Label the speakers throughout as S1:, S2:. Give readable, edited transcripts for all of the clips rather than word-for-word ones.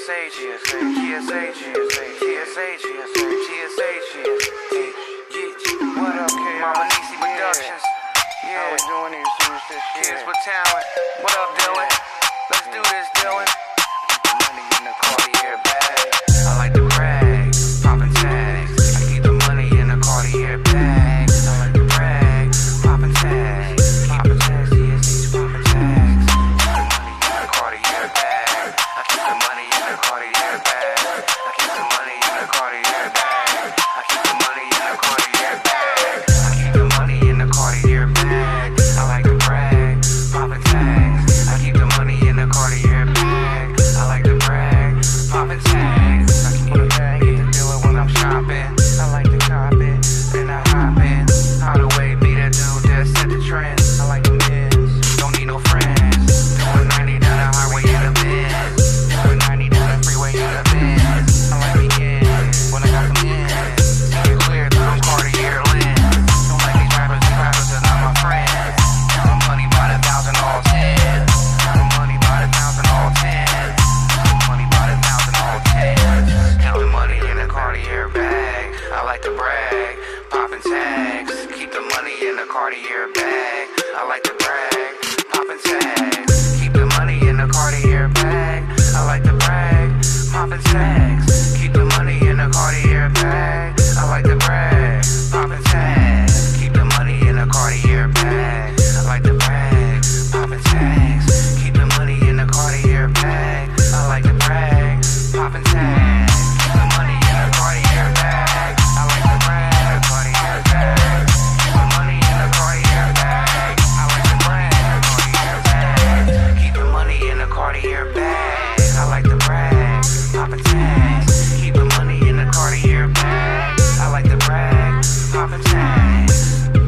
S1: What up, K? Mama Niecy Productions. Yeah. How we doing these kids with talent. What up, Dylan? Let's do this, Dylan. Keep the money in the Cartier bag. I like to brag, poppin' tags. I keep the money in the Cartier bag. I like to brag, poppin' tags. Poppin' tags, yes, poppin' tags. Keep the money in the Cartier bag. I keep the money in the Cartier bag. I keep the money in the Cartier bag. I keep the money in the Cartier bag. I keep the money in the Cartier bag. I like to brag, poppin' tags. I keep the money in the Cartier bag. I like to brag, poppin' tags. I keep the bag in the dealer when I'm shopping. I like to cop it, then I hop in. Hideaway be that dude that set the trend. I like the men's, don't need no friends. Doing 90 down the highway in the Benz. Doing 90 down the freeway in the Benz. I like the ends when I got them ends. See it clear through them Cartier lens. Don't like these rappers are not my friends. Counting money by the thousand, all tens. Counting money by the thousand, all tens. Money by the thousand, all tens. Counting money in a Cartier bag. I like to brag, poppin' tags. Keep the money in a Cartier bag. I like to brag, poppin' tags. Keep the money in a Cartier bag. I like to brag, poppin' tags. Keep the money in a Cartier bag. I like to brag, poppin' tags. Keep the money in a Cartier bag. I like to brag, poppin' tags. Keep the money in a Cartier bag. I like to brag, poppin' tags. Keep the money in a Cartier bag. I like to brag, Cartier bag. Keep the money in a Cartier bag. I like to brag, Cartier bag. Keep the money in a Cartier bag. I like to brag, poppin' tags. Keep the money in a Cartier bag. I like to brag, poppin' tags.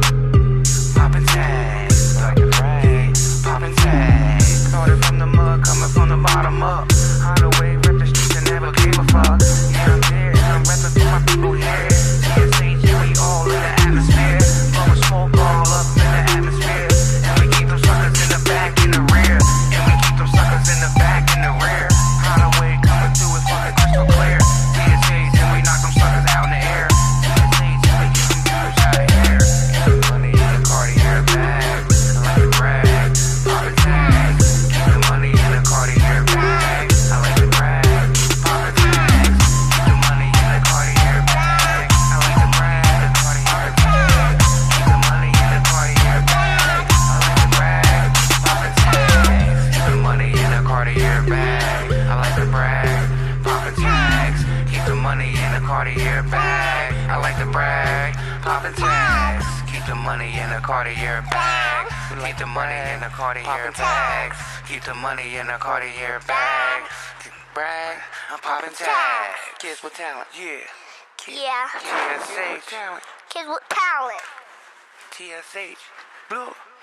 S1: Poppin' tags. I like to brag, poppin' tags. Started from the mud, coming from the bottom up. Hideaway, rip the streets and never gave a fuck. Yeah, I'm there, and I'm reppin' for my people here. TSH, yeah, we all in the atmosphere. Blowing smoke all up in the atmosphere. And we keep them suckers in the back, in the rear. And we keep them suckers in the back, in the rear. Hideaway coming through is fucking crystal clear. TSH, and we knock them suckers out in the air. TSH, and we get them dudes out of here. Keep the money in the Cartier bag. I like to brag, poppin' tags. Keep the money in the Cartier bag. I like to brag, poppin' tags. Keep the money in the Cartier bag. I like to brag, Cartier bag. Keep the money in the Cartier bag. I like to brag, poppin' tags. Keep the money in the Cartier bag. I like to brag, poppin' tags. Keep the money in the Cartier bag. I like to brag, poppin' tags. Keep the money in the Cartier bag. Keep the money in the Cartier bag. Keep the money in the Cartier bag. Brag, I'm poppin' tags. Kids with talent, yeah.
S2: Yeah.
S1: TSH,
S2: Kids with talent.
S1: TSH, blue.